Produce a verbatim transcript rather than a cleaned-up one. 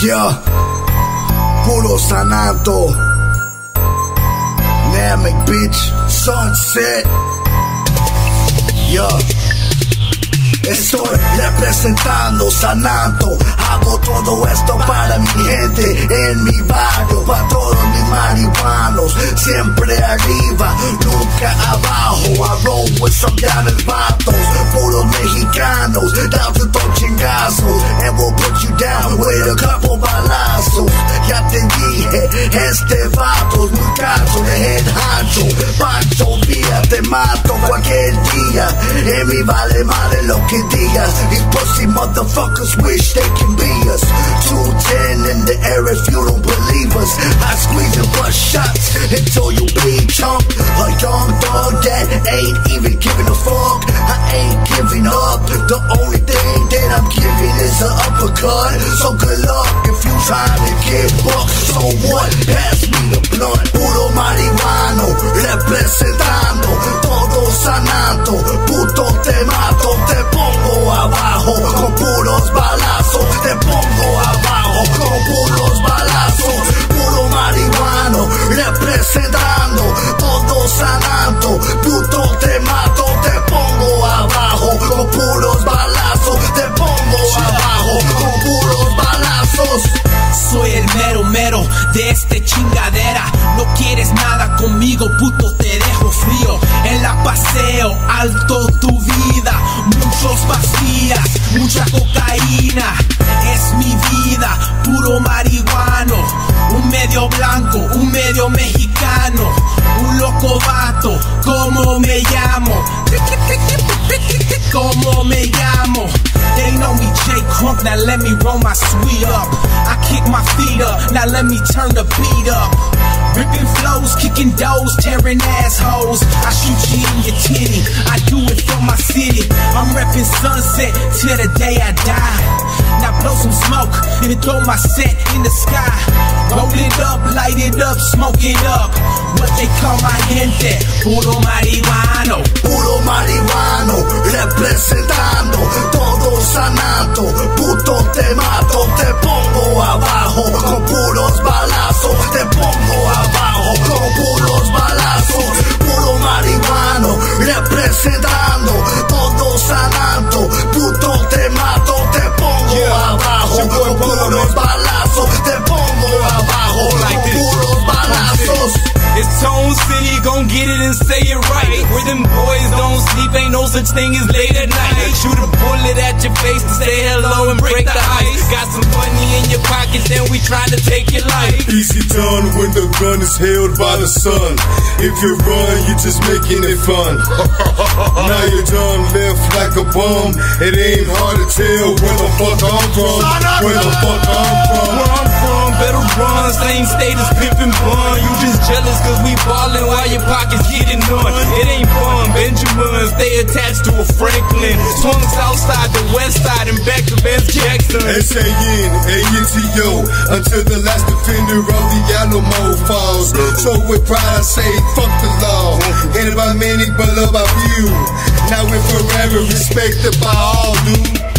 Yeah, puro Sanato, Namek bitch, Sunset. Yeah, estoy representando Sanato. Hago todo esto para mi gente en mi barrio, para todos mis marihuanos. Siempre arriba, nunca abajo. I roll with some grandes vatos, puros mexicanos, down to dos chingazos, and we'll put you down with a couple balazos. Ya te dije, este vato es muy cacho de head hancho. Pancho Villa, te mato cualquier día. En mi vale madre lo que digas. These pussy motherfuckers wish they can be us. two ten in the air if you don't believe us. I squeeze and bust shots until you bleed, chump. A young dog that ain't even giving a fuck. I ain't giving up. The only thing that I'm giving is an uppercut. So good luck if you trying to get bucked. So what? Pass me the blunt. Puro marihuano, representando todo Sanato. Puto te mato, te pongo abajo con puros balazos. Te pongo abajo con puros balazos. Puro marihuano, representando todo Sanato. Puto te mato, te pongo abajo con puros balazos. Te pongo abajo con puros balazos. Soy el mero mero de este chingadera. No quieres nada conmigo, puto, te dejo frío. En la paseo, alto tu vida. Muchos vacías, mucha cocaína. Es mi vida, puro marihuano. Un medio blanco, un medio mexicano. Un loco vato, ¿cómo me llamo? ¿Cómo me llamo? They know me J Crunk, now let me roll my sweet up. I kick my feet up, now let me turn the beat up. Ripping flows, kicking doors, tearing assholes. I shoot you in your titty, I do it for my city. I'm repping Sunset till the day I die. Now blow some smoke and throw my set in the sky. Roll it up, light it up, smoke it up. What they call my gente, puro marihuano. Puro marihuano, representando todo Sanato. Puto te mato, te pongo abajo con puros balazos. Te pongo abajo con puros balazos. Puro marihuano, representando todo Sanato. Puto te mato, te pongo abajo con puros balazos. Te pongo abajo con puros balazos. It's Tone City, gon' get it and say it right. Where them boys don't sleep, ain't no such thing as late at night. Shoot a bullet at your face to say hello and break the ice. Got some money in your pocket, then we try to take your life. Easy done when the gun is held by the sun. If you run, you just making it fun. Now you done left like a bum. It ain't hard to tell where the fuck I'm from. Where the fuck I'm from. Where I'm from, better run. Same state as Pimpin' Bun. You just jealous cause we ballin' while your pockets getting none. It ain't fun, Benjamin, stay attached to a Franklin. Swung southside to west side and back to Best Jackson. S A N, A N T O, until the last defender of the Alamo falls. So with pride I say, fuck the law. Ain't about many but love about you. Now we're forever respected by all, dude.